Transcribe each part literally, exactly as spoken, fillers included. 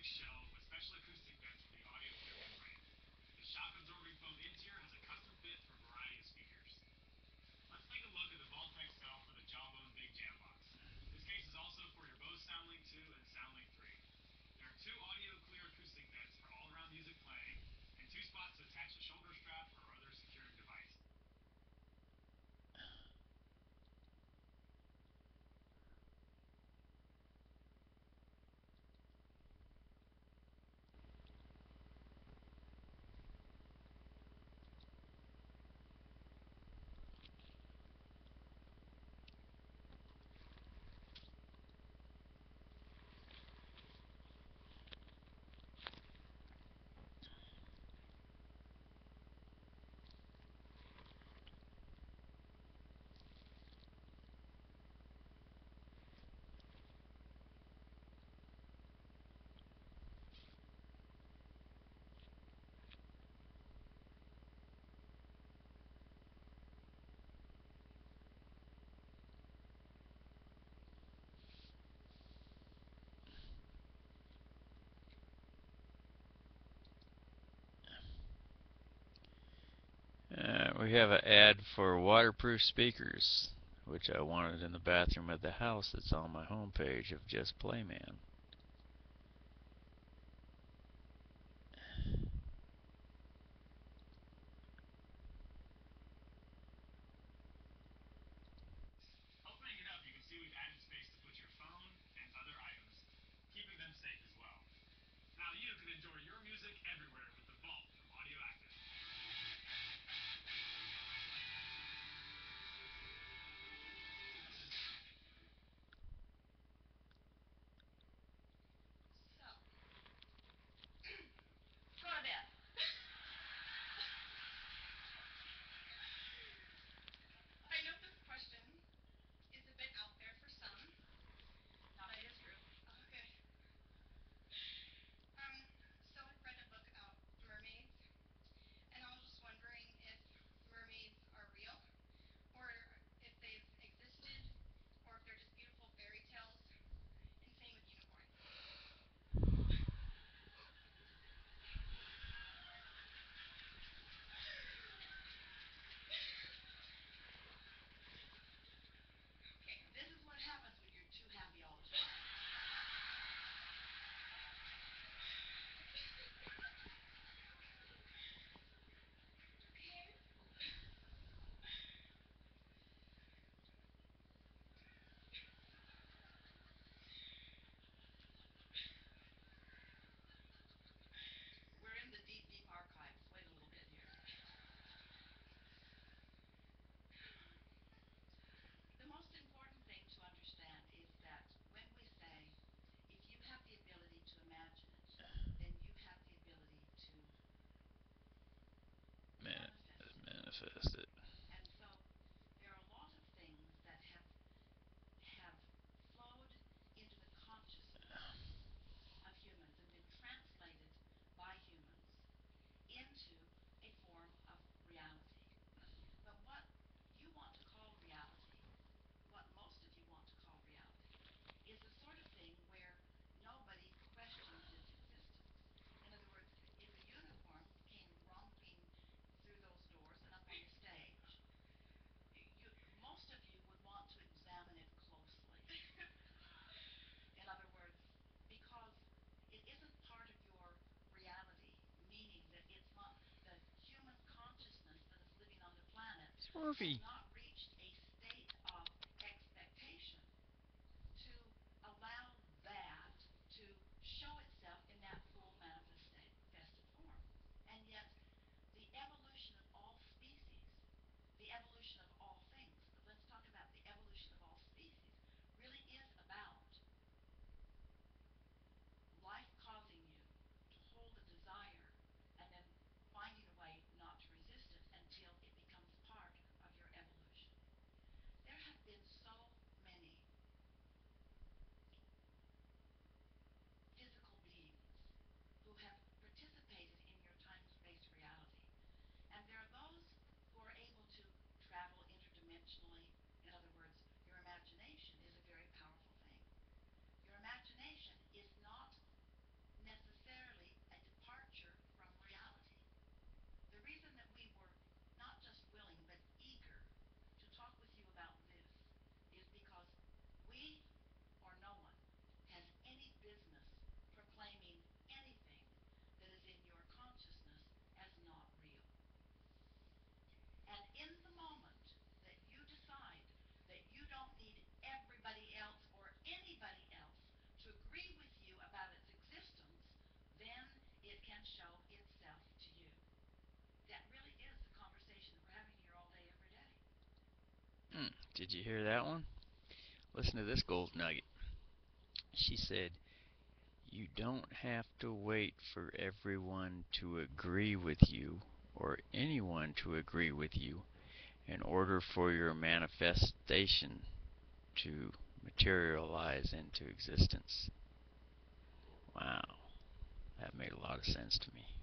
shelf with special acoustic vents for the audio clear membrane. The shock absorbing foam interior has a custom fit for a variety of speakers. Let's take a look at the Vaultec cell for the Jawbone Big Jam Box. This case is also for your Bose SoundLink two and SoundLink three. There are two audio clear acoustic vents for all around music playing, and two spots to attach a shoulder strap or other securing device. Uh, we have an ad for waterproof speakers, which I wanted in the bathroom of the house that's on my homepage of Just Playman. Opening it up, you can see we've added space to put your phone and other items, keeping them safe as well. Now you can enjoy your music everywhere with the Vault from Audioactive. So, go to bed. I know this question is a bit out there for some. No, it is true. Okay. Um, so I've read a book about mermaids, and I was just wondering if mermaids are real, or if they've existed, or if they're just beautiful fairy tales, and same with unicorns. Okay. This is what happens when you're too happy all the time. Okay. We're in the deep, deep archives. Wait a little bit here. The most important thing to understand is that when we say, if you have the ability to imagine it, then you have the ability to Man, manifest it. manifest it. And so there are a lot of things that have have flowed into the consciousness of humans and been translated by humans into a form of reality. But what you want to call reality, what most of you want to call reality, is the sort of thing where nobody questions its existence. In other words, if a unicorn came romping through those doors and up on the stage, you, most of you would want to examine it closely. In other words, because it isn't part of your reality, meaning that it's not the human consciousness that is living on the planet has Smurfy. not reached a state of expectation to allow that to show itself in that full manifested form. And yet, the evolution of all species, the evolution of all things, but let's talk about the evolution of all species, really is about life causing you to hold a desire and then finding a way not to resist it until it becomes part of your evolution. Did you hear that one? Listen to this gold nugget. She said, you don't have to wait for everyone to agree with you or anyone to agree with you in order for your manifestation to materialize into existence. Wow, that made a lot of sense to me.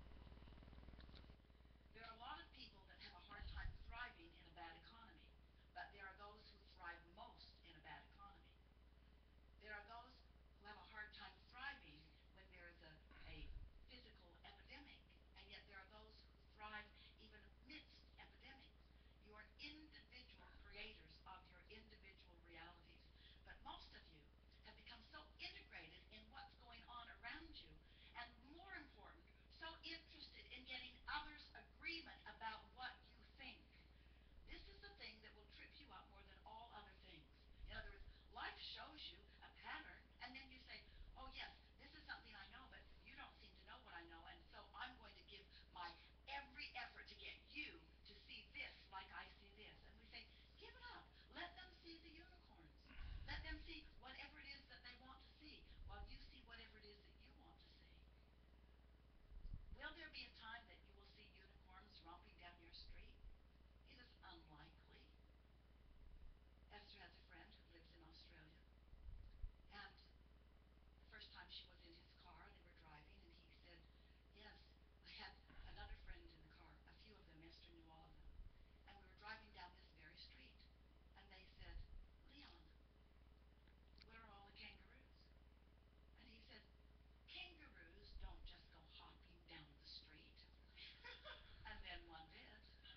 There are a lot of people that have a hard time thriving in a bad economy, but there are those who thrive most in a bad economy. There are those who have a hard time thriving when there is a, a physical epidemic, and yet there are those who thrive even amidst epidemics. You are individual creators of your individual realities, but most of you have become so integrated in what's going on around you, and more important, so interested in getting others' agreement about what you think. This is the thing that will trip you up more than all other things. In other words, life shows you a pattern, and then you say, oh yes, this is something I know, but you don't seem to know what I know, and so I'm going to give my every effort to get you to see this like I see this. And we say, give it up. Let them see the unicorns. Let them see whatever it is that they want to see, while you see whatever it is that you want to see. Will there be a time that you will see unicorns romping down your street? It is unlikely. Esther has a friend who lives in Australia, and the first time she was in his car, they were driving, and he said, yes, I had another friend in the car, a few of them, Esther knew all of them, and we were driving down this very street, and they said, Leon, where are all the kangaroos? And he said, kangaroos don't just go hopping down the street. And then one did.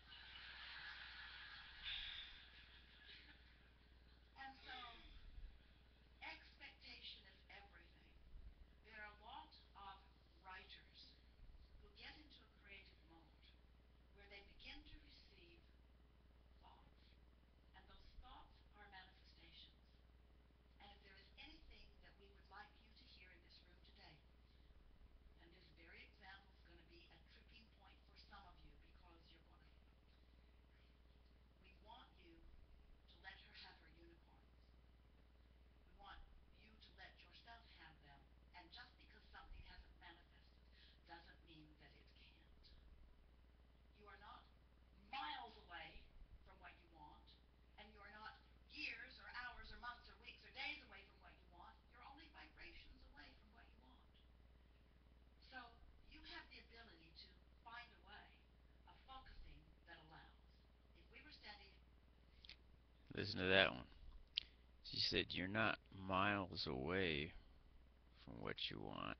And so, expectation is everything. There are a lot of writers who get into a creative mode where they begin to receive thoughts, and those thoughts are manifestations. And if there is anything that we would like you to hear in this room today, and this very example is going to be a tripping point for some of you, because you're going to, we want you to let her have her unicorns. We want you to let yourself have them. And just because something hasn't manifested doesn't mean that it can't. You are not miles away from what you want, and you are not years or hours or months or weeks or days away from what you want. You're only vibrations away from what you want. So you have the ability to find a way of focusing that allows. If we were standing... Listen to that one. She said, you're not miles away from what you want.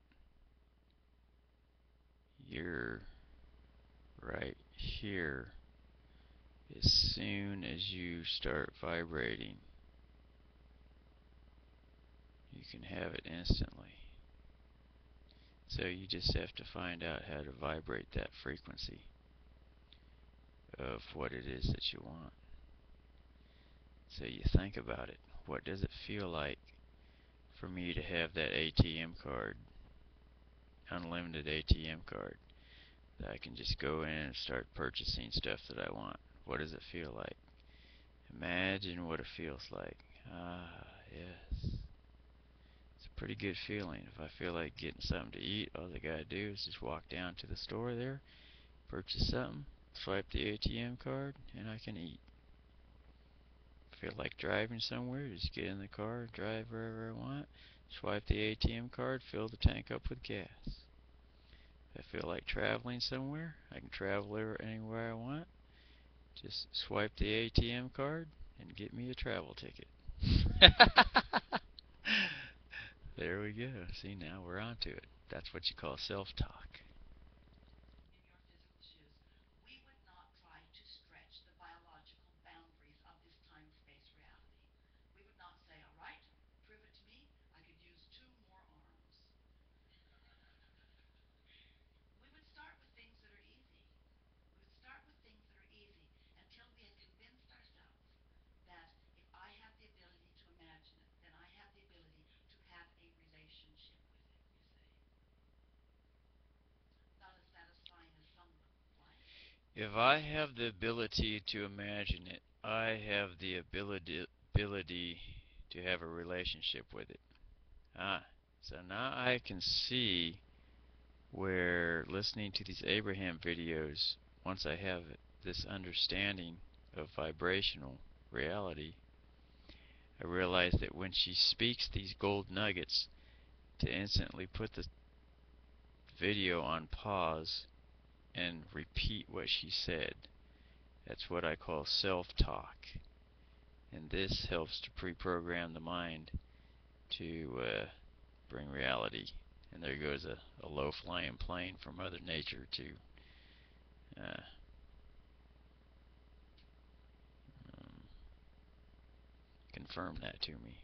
You're right here. As soon as you start vibrating, you can have it instantly. So you just have to find out how to vibrate that frequency of what it is that you want. So you think about it. What does it feel like for me to have that A T M card, unlimited A T M card, that I can just go in and start purchasing stuff that I want? What does it feel like? Imagine what it feels like. Ah, yes. It's a pretty good feeling. If I feel like getting something to eat, all I gotta do is just walk down to the store there, purchase something, swipe the A T M card, and I can eat. Feel like driving somewhere, just get in the car, drive wherever I want, swipe the A T M card, fill the tank up with gas. If I feel like traveling somewhere, I can travel anywhere I want, just swipe the A T M card and get me a travel ticket. There we go. See, now we're on to it. That's what you call self-talk. in your physical shoes, we would not try to stretch the biological boundaries of this time-space reality. We would not say, all right, prove it to me, I could use two more arms. We would start with things that are easy. We would start with things that are easy until we had convinced ourselves that if I have the ability to imagine it, then I have the ability to have a relationship with it, you see. Not as satisfying as some would like. If I have the ability to imagine it, I have the ability ability to have a relationship with it. Ah, so now I can see where listening to these Abraham videos, once I have this understanding of vibrational reality, I realize that when she speaks these gold nuggets, to instantly put the video on pause and repeat what she said. That's what I call self-talk. And this helps to pre-program the mind to uh, bring reality. And there goes a, a low-flying plane from Mother Nature to uh, um, confirm that to me.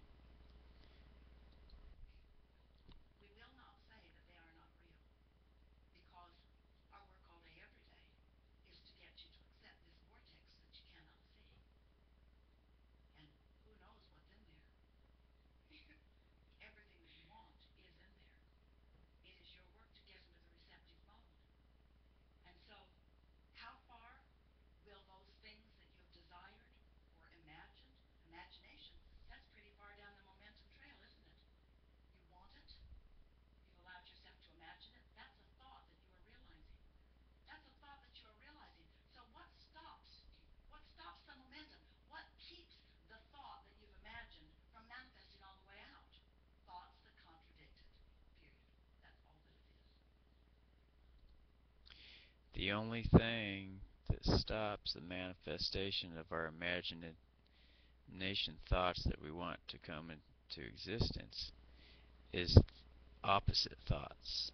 We will not say that they are not real, because our work all day, every day, is to get you to accept this vortex that you cannot see. And who knows what's in there? Everything that you want is in there. It is your work to get into the receptive mode. And so, how far will those things that you have desired or imagined, imagination, that's pretty far down the momentum trail, isn't it? You want it, you've allowed yourself to imagine it, that's a thought that you are realizing. That's a thought that you are realizing. So what stops you? What stops the momentum? What keeps the thought that you've imagined from manifesting all the way out? Thoughts that contradict it. Period. That's all that it is. The only thing that stops the manifestation of our imagination thoughts that we want to come into existence is opposite thoughts.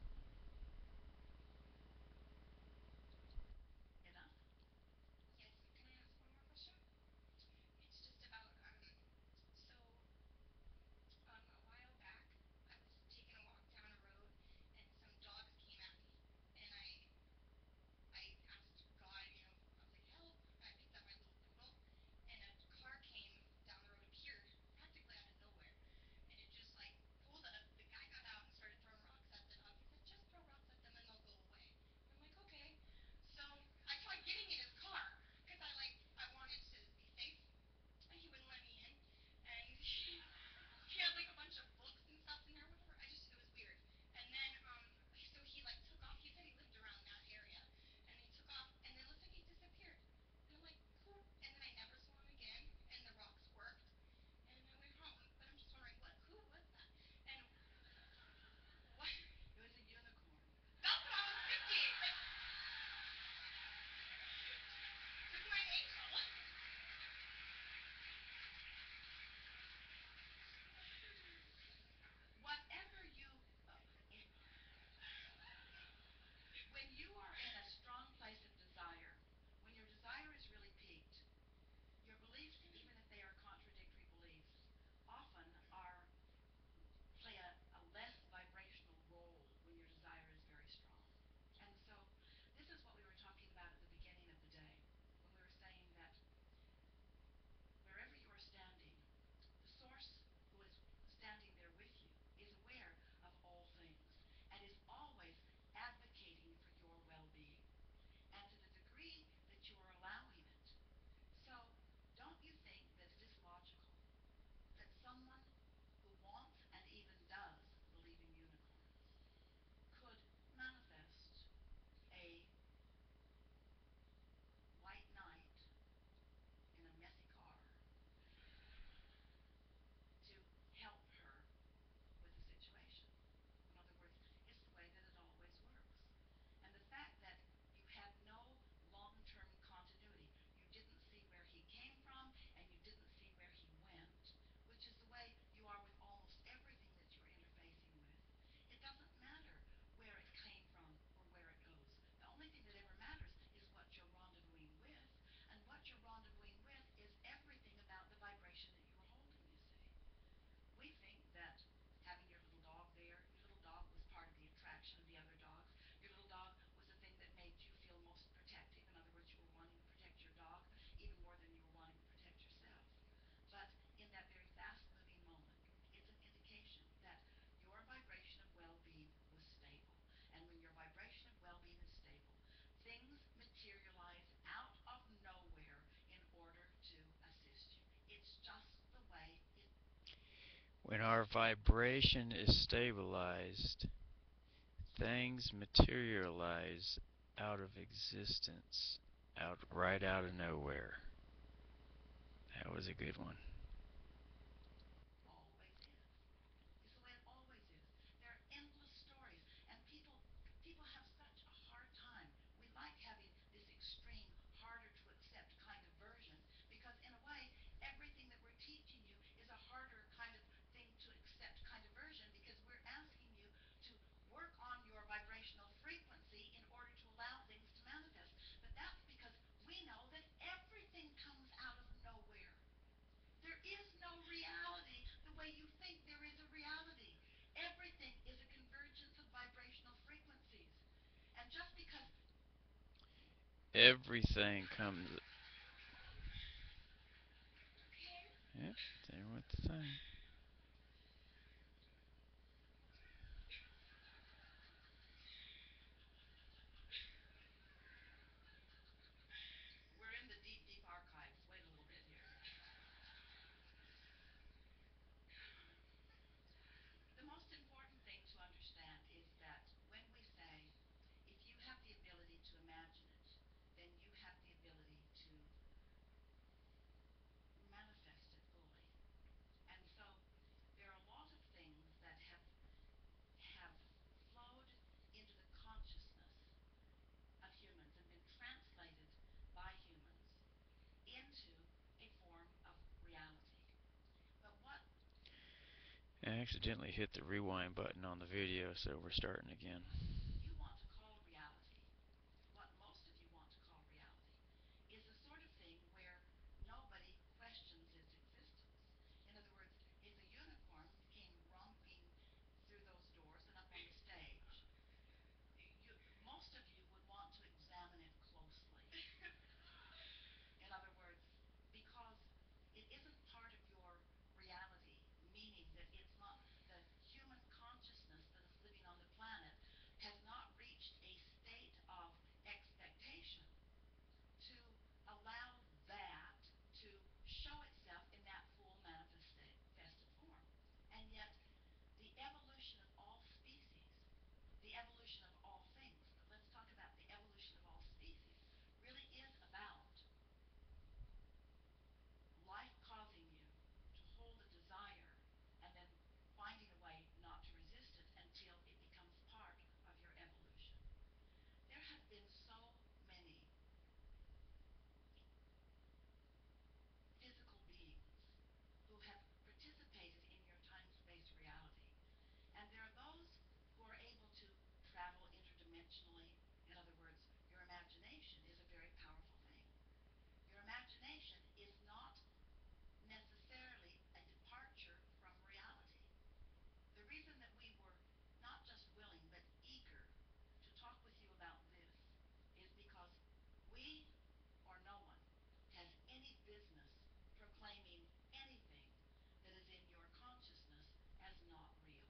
Enough? Yes, can I ask one more question? It's just about, um, so, um, a while back, I was taking a walk down a road and some dogs came at me. And I, I asked God, you know, I was like, help. I picked up my little poodle and a car came down the road, appeared practically out of nowhere. And it just like pulled the, the guy got out and started throwing rocks at the dog. He's like, When our vibration is stabilized, things materialize out of existence, out right out of nowhere. That was a good one. Always is. It's the way it always is. There are endless stories, and people people have such a hard time. We like having this extreme, harder to accept kind of version because, in a way, everything that we're teaching you is a harder kind of thing to accept kind of version because we're asking you to work on your vibrational frequency in order to allow things to manifest. But that's because we know that everything comes out of nowhere. There is no reality the way you think there is a reality. Everything is a convergence of vibrational frequencies. And just because Everything comes. Okay. Yep, there went the thing. we're in the deep, deep archives, wait a little bit here. The most important thing to understand is that when we say, if you have the ability to imagine it, then you have the ability to manifest it fully. And so there are a lot of things that have have flowed into the consciousness of humans and been translated by humans into a form of reality. But what I accidentally hit the rewind button on the video, so we're starting again. you want to call reality, what most of you want to call reality, is the sort of thing where nobody questions its existence. In other words, if a unicorn came romping through those doors and up on the stage, you, most of you would want to examine it closely. In other words, because it isn't part of your reality, meaning that it's not the human consciousness that is living on the planet has not reached a state of expectation to allow that to show itself in that full manifested form. And yet, the evolution of all species, the evolution of all things, but let's talk about the evolution of all species, really is about life causing you to hold a desire and then finding a way not to resist it until it becomes part of your evolution. There have been so many physical beings who have participated in your time-space reality. And there are those who are able to travel interdimensionally. In other words, your imagination is a very powerful thing. Your imagination is not necessarily a departure from reality. The reason that we were not just willing but eager to talk with you about this is because we or no one has any business proclaiming anything that is in your consciousness as not real.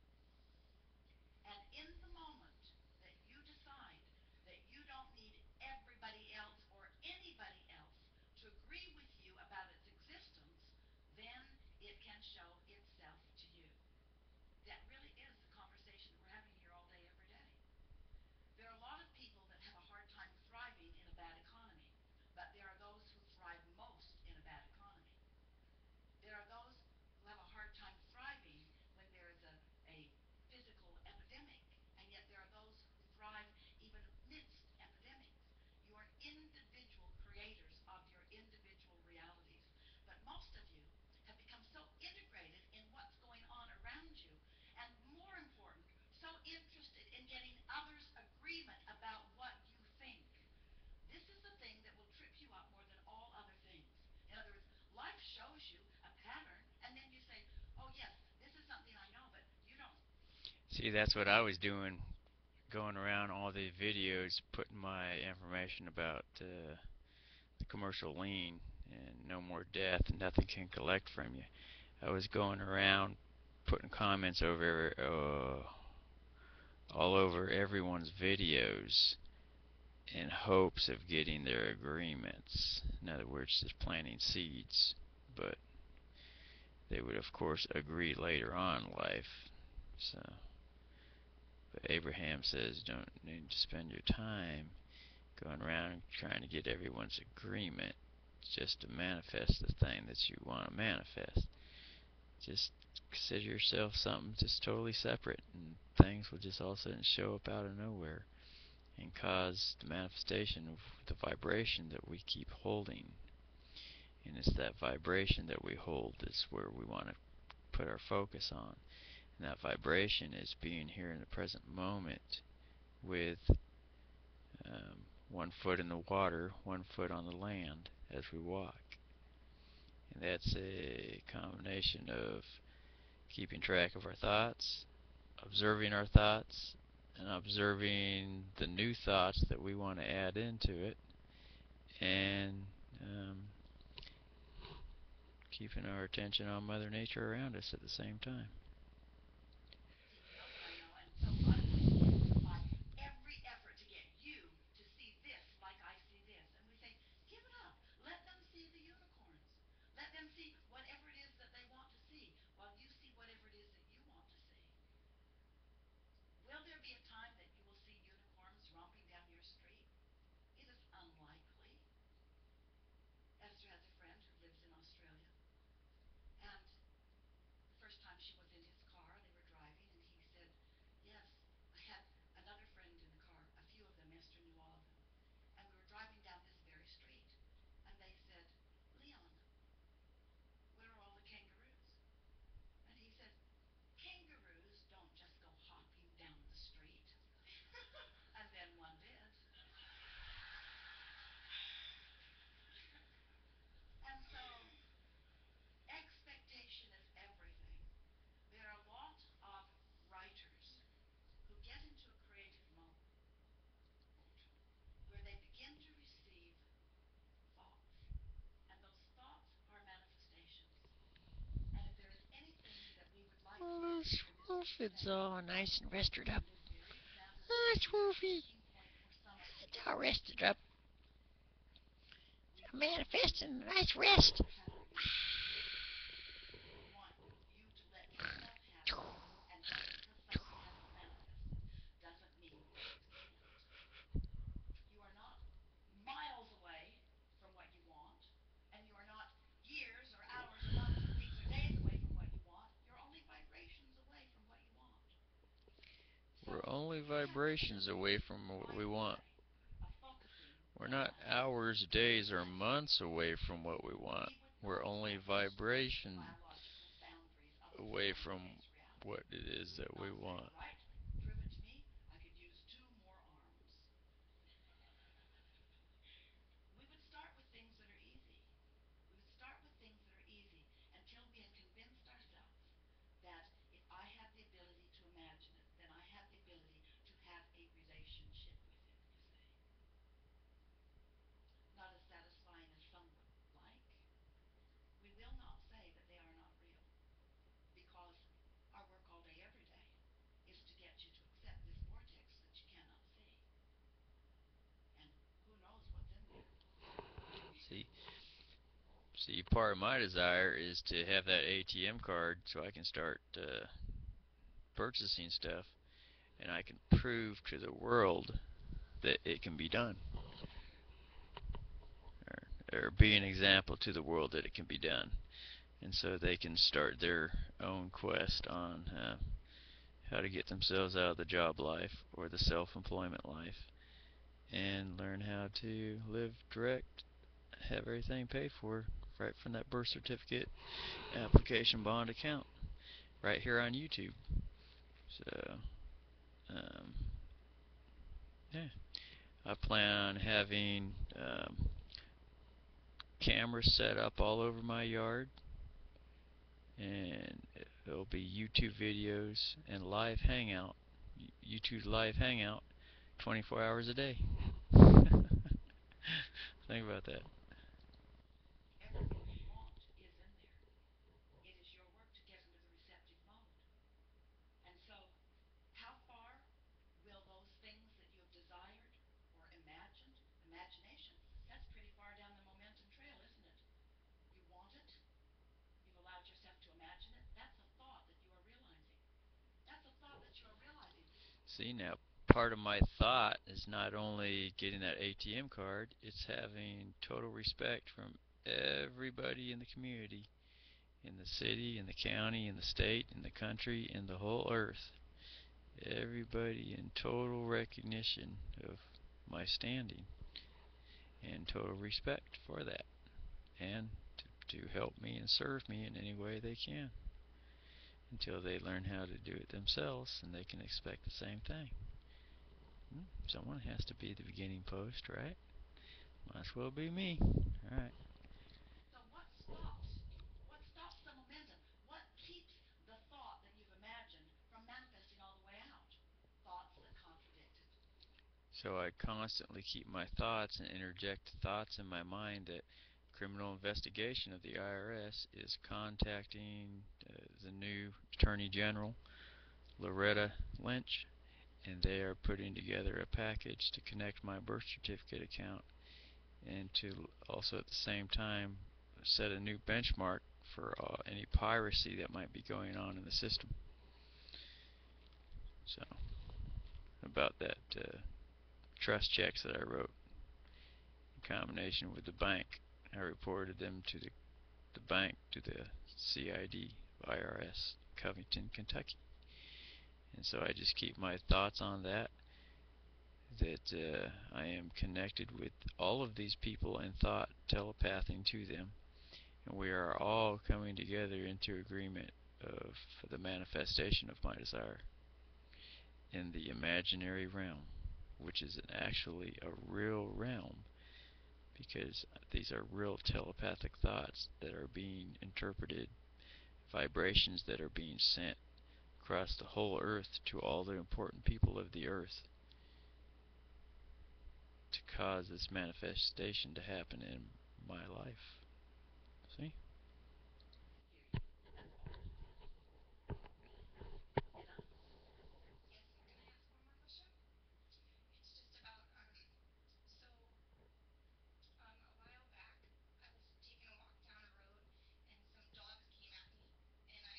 And in the moment that you decide that you don't need everybody else or anybody else to agree with you about its existence, then it can show itself to you. That really is the conversation that we're having here all day, every day. There are a lot of people that have a hard time thriving in a bad economy, but there are those who thrive most in a bad economy. There are those who have a hard time thriving when there is a, a physical epidemic, and yet there are those who thrive even amidst epidemics. You are individual creators of your individual realities. But most of you have become so integrated in what's going on around you, and more important, so interested in getting others' agreement about what you think. This is the thing that will trip you up more than all other things. In other words, life shows you a pattern, and then you say, oh yes, this is something I know, but you don't. See, that's what I was doing, going around all the videos, putting my information about uh, the commercial lien and no more death, and nothing can collect from you. I was going around putting comments over uh, all over everyone's videos in hopes of getting their agreements. In other words, just planting seeds. But they would of course agree later on in life. So, but Abraham says don't need to spend your time going around trying to get everyone's agreement just to manifest the thing that you want to manifest. Just consider yourself something just totally separate, and things will just all of a sudden show up out of nowhere and cause the manifestation of the vibration that we keep holding. And it's that vibration that we hold is where we want to put our focus on. And that vibration is being here in the present moment with um, one foot in the water, one foot on the land as we walk. And that's a combination of keeping track of our thoughts, observing our thoughts, and observing the new thoughts that we want to add into it, and um, keeping our attention on Mother Nature around us at the same time. Yep, I know. And so unwittingly supply every effort to get you to see this like I see this. And we say, give it up. Let them see the unicorns. Let them see whatever it is that they want to see while you see whatever it is that you want to see. Will there be a time that you will see unicorns romping down your street? It is unlikely. Esther has a friend who lives in Australia, and the first time she was in his car, they were driving, and he said, yes, I had another friend in the car, a few of them, Esther knew all of them, and we were driving down this very street, and they said, Leon, where are all the kangaroos? And he said, kangaroos don't just go hopping down the street. And then one did. And so, expectation is everything. There are a lot of writers who get into a creative mode where they begin to receive thoughts. And those thoughts are manifestations. And if there is anything that we would like to Oh, mention for Mister Wolfie's today, all nice and rested up. in this series, Ah, it's manifestation is Wolfie. a sticking point for some It's people. all rested up. We want Manifesting a nice you rest. to have your way. We want you to let yourself have it. And just because something hasn't manifested doesn't mean that it can't. You are not miles away from what you want, and you are not years or hours or months or weeks or days away from what you want. You're only vibrations away from what you want. So We're only we have the vibrations ability away to from what find we a want. way of focusing We're on not hours, days, or months away from what we want. we would We're not only have those strict vibration biological boundaries of a away from physical-based reality. what it is We that would we not say, want. all right, prove it to me. I could use two more arms. We would start with things that are easy. We would start with things that are easy until we had convinced ourselves that if I have the ability to imagine it, then I have the ability to have a relationship with it, you see. Not as satisfying as some would like. We will not say that they are not real, because our work all day, every day, is to get you to accept this vortex that you cannot see. And who knows what's in there. See, see, part of my desire is to have that A T M card so I can start uh, purchasing stuff, and I can prove to the world that it can be done, or, or be an example to the world that it can be done, and so they can start their own quest on uh, how to get themselves out of the job life or the self-employment life and learn how to live direct, have everything paid for right from that birth certificate application bond account right here on YouTube. So, um, yeah, I plan on having um, cameras set up all over my yard, and it'll be YouTube videos and live hangout, YouTube live hangout, twenty-four hours a day. Think about that. Everything you want is in there. It is your work to get into the receptive mode. And so, how far will those things that you have desired or imagined, imagination, that's pretty far down the momentum trail, isn't it? You want it, you've allowed yourself to imagine See, now part of my thought is not only getting that A T M card, it's having total respect from everybody in the community, in the city, in the county, in the state, in the country, in the whole earth. Everybody in total recognition of my standing and total respect for that, and to, to help me and serve me in any way they can until they learn how to do it themselves and they can expect the same thing. Hmm, someone has to be the beginning post, right? Might as well be me. Alright. So what stops? What stops the momentum? What keeps the thought that you've imagined from manifesting all the way out? Thoughts that contradict it. So I constantly keep my thoughts and interject thoughts in my mind that criminal investigation of the I R S is contacting uh, the new Attorney General, Loretta Lynch, and they are putting together a package to connect my birth certificate account and to also at the same time set a new benchmark for uh, any piracy that might be going on in the system. So, about that uh, trust checks that I wrote in combination with the bank, I reported them to the, the bank, to the C I D I R S, Covington, Kentucky. And so I just keep my thoughts on that, that uh, I am connected with all of these people in thought, telepathing to them, and we are all coming together into agreement of the manifestation of my desire in the imaginary realm, which is actually a real realm, because these are real telepathic thoughts that are being interpreted, vibrations that are being sent across the whole earth to all the important people of the earth to cause this manifestation to happen in my life. See? You done? Yes, can I ask one more question? It's just about, um, so, um, a while back, I was taking a walk down a road, and some dogs came at me, and I,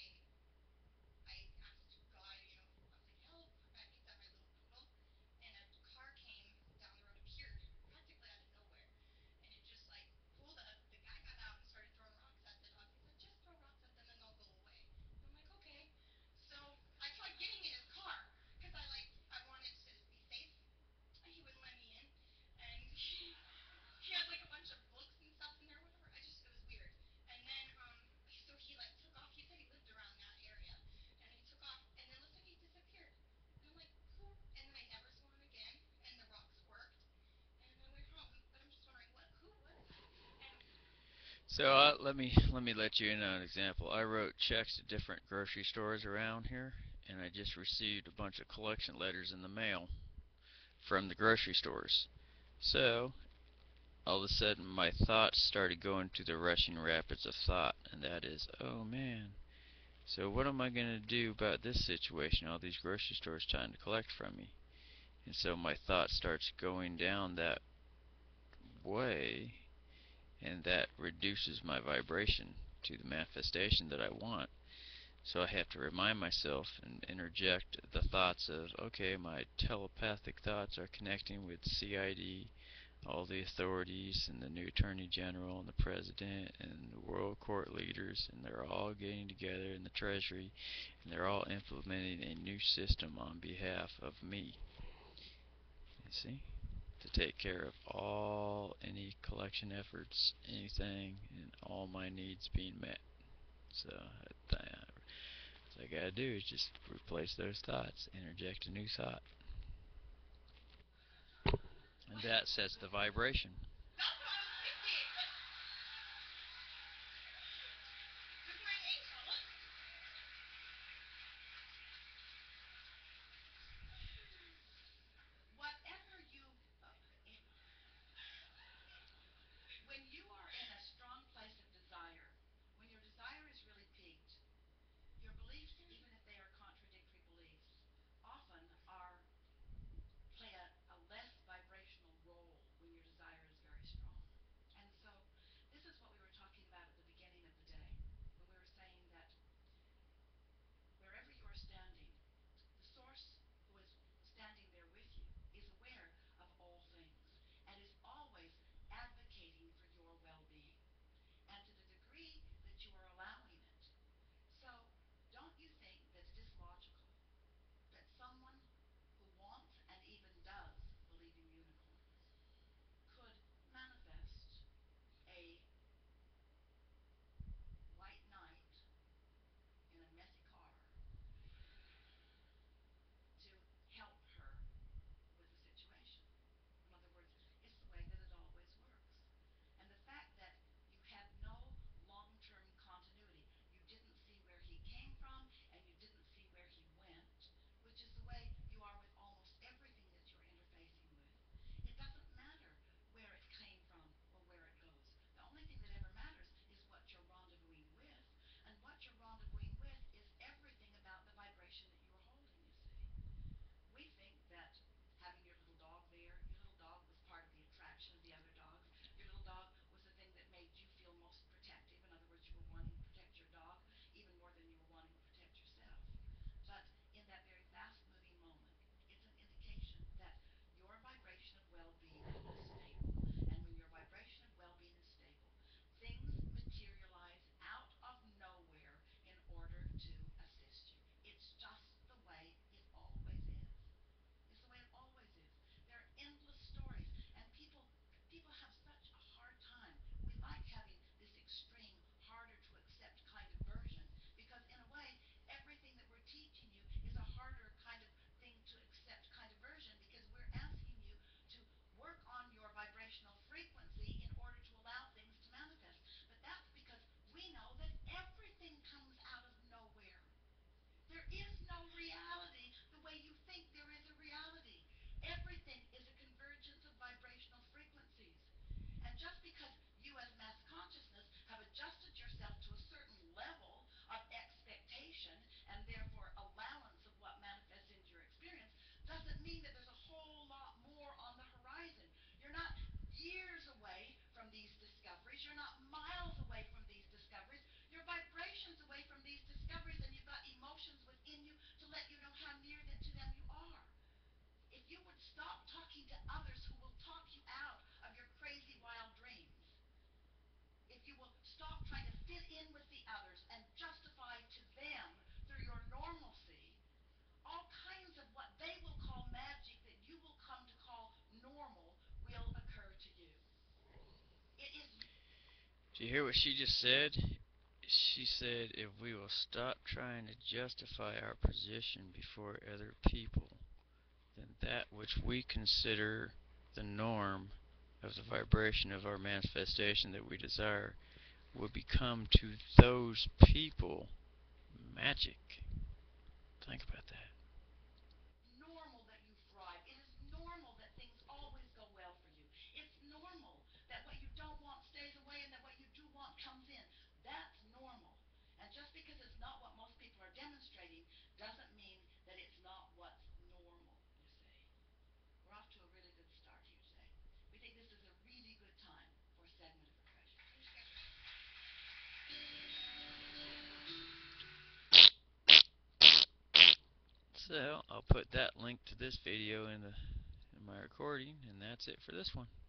I asked God, you know, I was like, help, I picked up my little poodle, and a car came down the road, appeared practically out of nowhere, and it just, like, pulled up, the guy got out and started throwing rocks at the dogs. He said, just throw rocks at them and they'll go away. And I'm like, okay. So, I tried getting in his car, because I, like, I wanted to be safe. He wouldn't let me in, and he he had like a bunch of books and stuff in there, whatever. I just it was weird. And then um, so he like took off. He said he lived around that area, and he took off, and it looks like he disappeared. And I'm like, who? And then I never saw him again, and the rocks worked, and I went home. But I'm just wondering, what? Who was that? And So uh, let me let me let you in on an example. I wrote checks to different grocery stores around here, and I just received a bunch of collection letters in the mail from the grocery stores. So all of a sudden, my thoughts started going to the rushing rapids of thought, and that is, oh man. So what am I going to do about this situation? All these grocery stores trying to collect from me. And so my thought starts going down that way, and that reduces my vibration to the manifestation that I want. So I have to remind myself and interject the thoughts of, okay, my telepathic thoughts are connecting with C I D, all the authorities, and the new Attorney General, and the President, and the world court leaders, and they're all getting together in the Treasury, and they're all implementing a new system on behalf of me. You see? To take care of all any collection efforts, anything, and all my needs being met. So uh, all I gotta do is just replace those thoughts, interject a new thought, and that sets the vibration. that's what I was thinking. With my angel. Whatever you, uh, it, when you are in a strong place of desire, when your desire is really peaked, your beliefs, even if they are contradictory beliefs, often are play a, a less vibrational role when your desire is very you hear what she just said? She said if we will stop trying to justify our position before other people, then that which we consider the norm of the vibration of our manifestation that we desire will become to those people magic. Think about that. Normal that you thrive. It is normal that things always go well for you. It's normal that what you don't want stays away and that what you do want comes in. That's normal. And just because it's not what most people are demonstrating doesn't mean that it's not what's normal, you see. We're off to a really good start here today. We think this is a really good time for a segment of refreshment. So I'll put that link to this video in the in my recording, and that's it for this one.